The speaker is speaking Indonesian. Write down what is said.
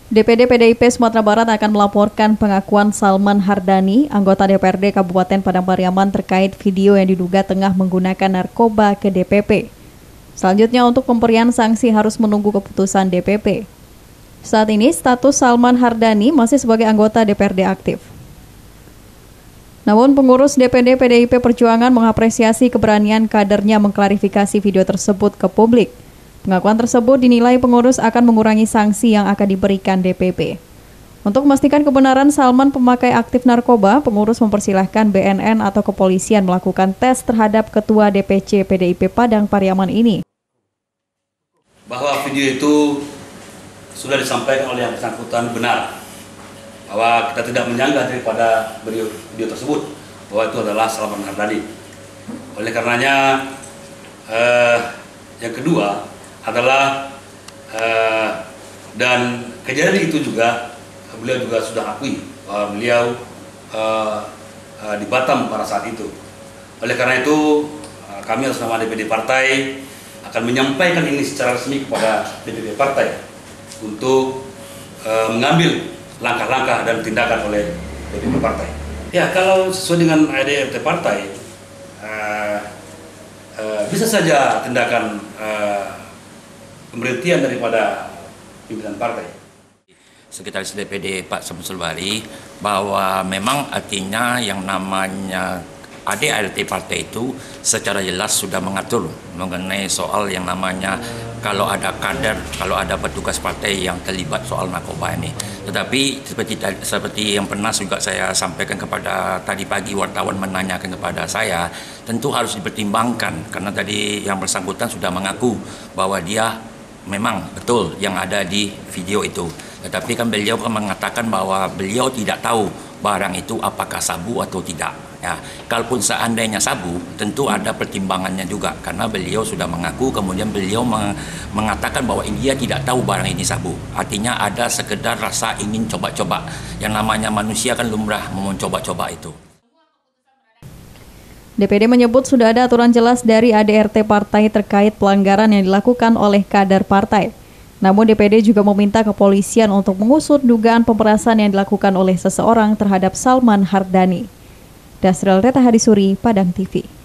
DPD PDIP Sumatera Barat akan melaporkan pengakuan Salman Hardani, anggota DPRD Kabupaten Padang Pariaman terkait video yang diduga tengah menggunakan narkoba ke DPP. Selanjutnya untuk pemberian sanksi harus menunggu keputusan DPP. Saat ini status Salman Hardani masih sebagai anggota DPRD aktif. Namun pengurus DPD PDIP Perjuangan mengapresiasi keberanian kadernya mengklarifikasi video tersebut ke publik. Pengakuan tersebut dinilai pengurus akan mengurangi sanksi yang akan diberikan DPP. Untuk memastikan kebenaran Salman pemakai aktif narkoba, pengurus mempersilahkan BNN atau kepolisian melakukan tes terhadap Ketua DPC PDIP Padang Pariaman ini. Bahwa video itu sudah disampaikan oleh yang bersangkutan benar, bahwa kita tidak menyanggah daripada video tersebut bahwa itu adalah Salman Hardani. Oleh karenanya, yang kedua adalah dan kejadian itu juga beliau juga sudah akui bahwa beliau di Batam pada saat itu. Oleh karena itu kami atas nama DPD Partai akan menyampaikan ini secara resmi kepada DPD Partai untuk mengambil langkah-langkah dan tindakan oleh DPD Partai. Ya, kalau sesuai dengan ADRT Partai bisa saja tindakan pemberhentian daripada pimpinan partai. Sekretaris DPD Pak Samsul Bari bahwa memang artinya yang namanya ADRT partai itu secara jelas sudah mengatur mengenai soal yang namanya kalau ada kader, kalau ada petugas partai yang terlibat soal narkoba ini. Tetapi seperti yang pernah juga saya sampaikan kepada tadi pagi wartawan menanyakan kepada saya, tentu harus dipertimbangkan karena tadi yang bersangkutan sudah mengaku bahwa dia memang betul yang ada di video itu. Tetapi kan beliau mengatakan bahwa beliau tidak tahu barang itu apakah sabu atau tidak. Ya, kalaupun seandainya sabu, tentu ada pertimbangannya juga karena beliau sudah mengaku, kemudian beliau mengatakan bahwa dia tidak tahu barang ini sabu. Artinya ada sekedar rasa ingin coba-coba. Yang namanya manusia kan lumrah mau coba-coba itu. DPD menyebut sudah ada aturan jelas dari ADRT partai terkait pelanggaran yang dilakukan oleh kader partai. Namun DPD juga meminta kepolisian untuk mengusut dugaan pemerasan yang dilakukan oleh seseorang terhadap Salman Hardani. Dasril Reta Hadisuri, Padang TV.